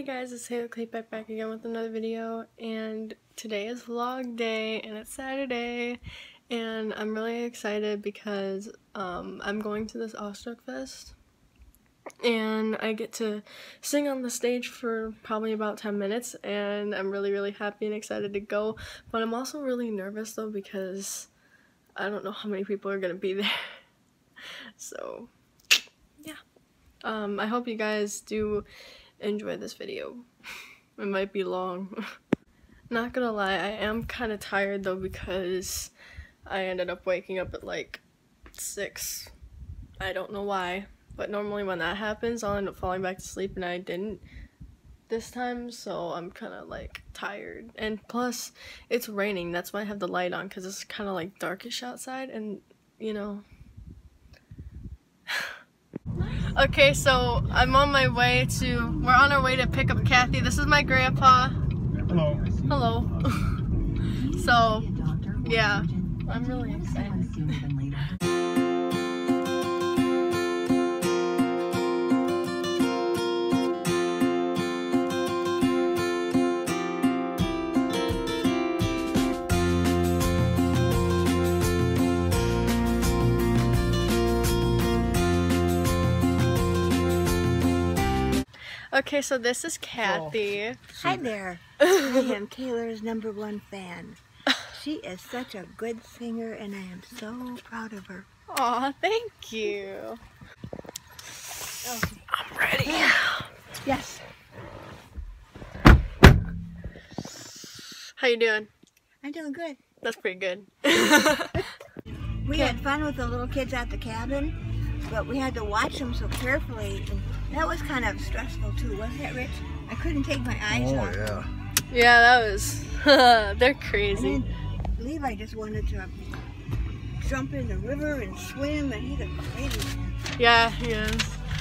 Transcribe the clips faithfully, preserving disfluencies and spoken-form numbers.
Hey guys, it's Klapak back again with another video, and today is vlog day and it's Saturday, and I'm really excited because um, I'm going to this Awestruck Fest and I get to sing on the stage for probably about ten minutes, and I'm really really happy and excited to go, but I'm also really nervous though because I don't know how many people are gonna be there. So yeah, um, I hope you guys do enjoy this video. It might be long. Not gonna lie, I am kind of tired though because I ended up waking up at like six. I don't know why, but normally when that happens I'll end up falling back to sleep, and I didn't this time, so I'm kind of like tired. And plus it's raining, that's why I have the light on, because it's kind of like darkish outside, and you know. Okay, so I'm on my way to, we're on our way to pick up Kathy. This is my grandpa. Hello. Hello. So, yeah, I'm really excited. Okay, so this is Kathy. Hi there. I am Taylor's number one fan. She is such a good singer, and I am so proud of her. Aw, thank you. Okay. I'm ready. Yes. How you doing? I'm doing good. That's pretty good. We had fun with the little kids at the cabin, but we had to watch them so carefully. And that was kind of stressful too, wasn't it, Rich? I couldn't take my eyes Oh, off. yeah. Yeah, that was, they're crazy. And then Levi just wanted to jump in the river and swim, and he's a crazy man. Yeah, he is.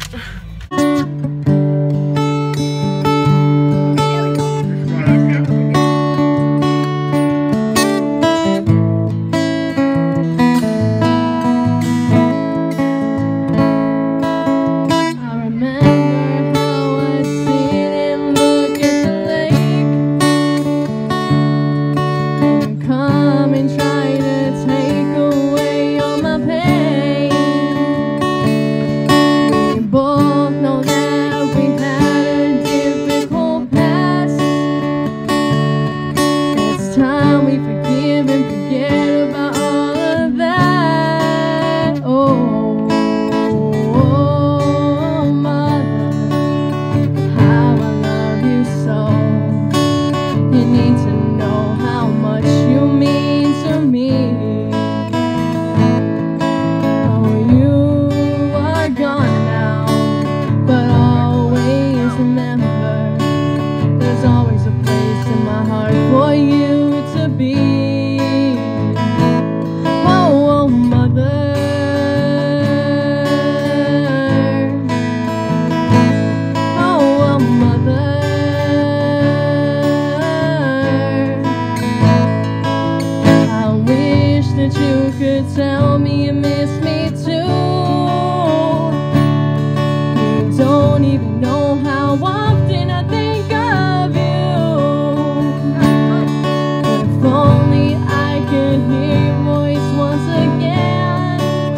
Tell me you miss me too. You don't even know how often I think of you. But if only I could hear your voice once again.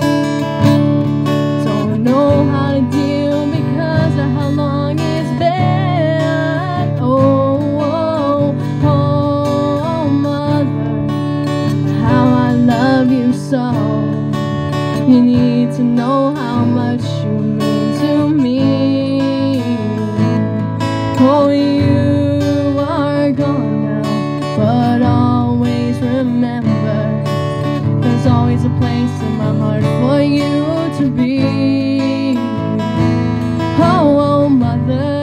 Don't know how to deal because of how long it's been. Oh, oh, oh, mother, how I love you so. You need to know how much you mean to me. Oh, you are gone now, but always remember, there's always a place in my heart for you to be. Oh, oh, mother.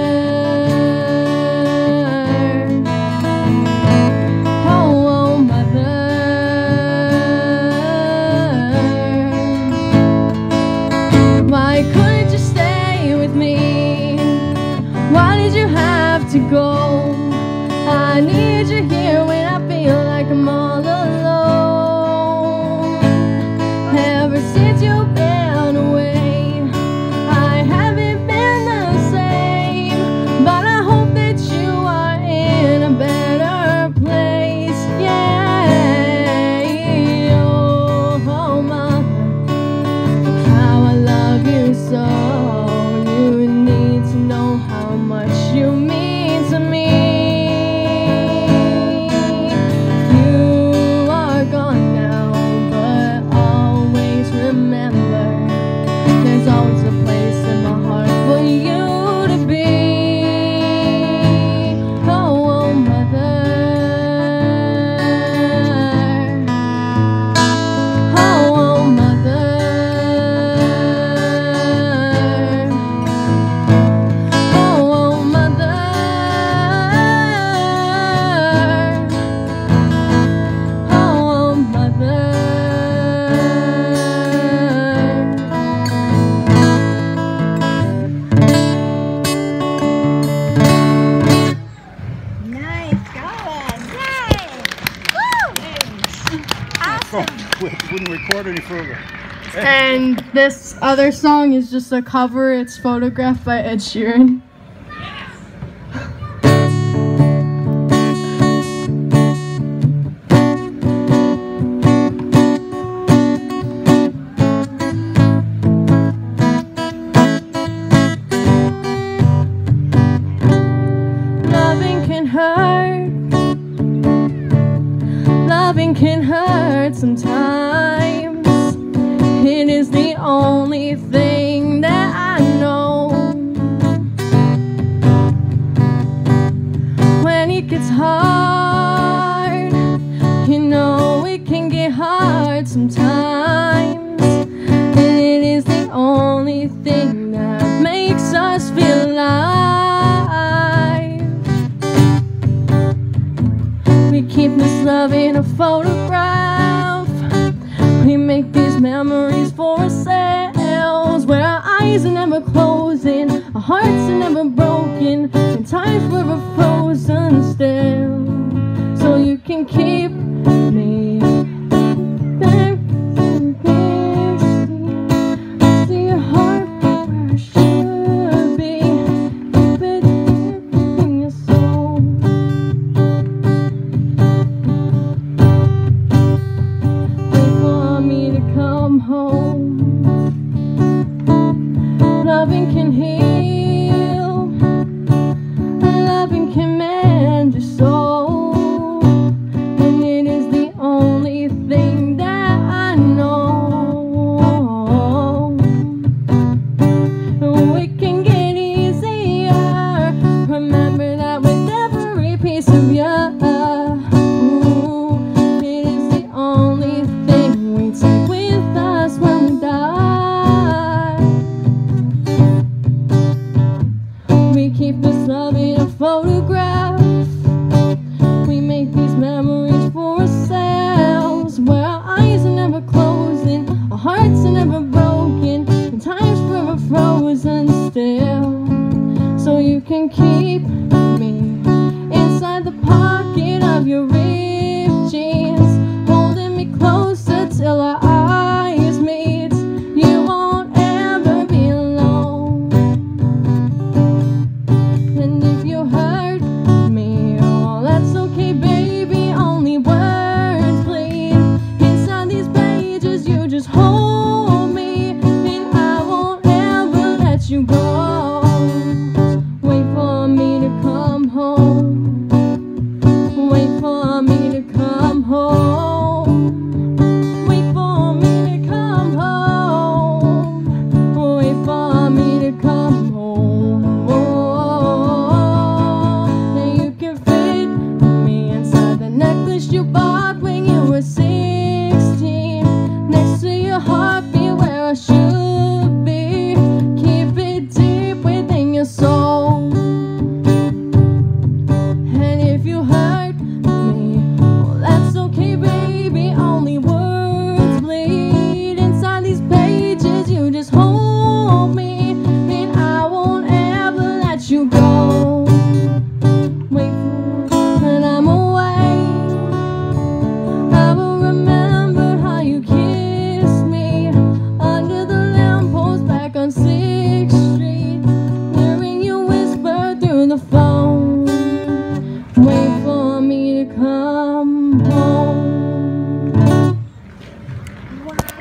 Why couldn't you stay with me? Why did you have to go? I need you here when I feel like I'm all alone. Ever since you've been away, I haven't been the same, but I hope there's always a place in my heart for you to be. Oh, oh mother. Oh, oh mother. Oh, oh mother. Oh, oh mother. We wouldn't record any further. And this other song is just a cover. It's photographed by Ed Sheeran. Loving can hurt. Loving can hurt sometimes. It is the only thing that I know. When it gets hard, you know it can get hard sometimes. And it is the only thing that makes us feel alive. We keep this love in a photograph. We make these memories for ourselves, where our eyes are never closing, our hearts are never broken, and times forever frozen still. So you can keep me back to I see your heart where it should be. Keep it deep in your soul. Come home. Loving can heal. Loving can mend your soul. And it is the only thing that I know. It can get easier. Remember that with every piece of you. Keep this love in a photograph. We make these memories for ourselves, where our eyes are never closing, our hearts are never broken, and time's forever frozen still. So you can keep me inside the pocket of your ripped jeans, holding me closer till our eyes meet. You won't ever be alone. And if you hurt me, oh, that's okay, baby. Only words bleed inside these pages. You just hold me, and I won't ever let you go. Wait for me to come home. Wait for me to come home. Wait for me to come home. Wait for me to come home. You bought when you were sixteen, next to your heartbeat where I should be. Keep it deep within your soul. And if you hurt me, well, that's okay, baby. Only words bleed inside these pages. You just hold me, and I won't ever let you go. Wait for and I'm away. The phone. Wait for me to come home. Wow.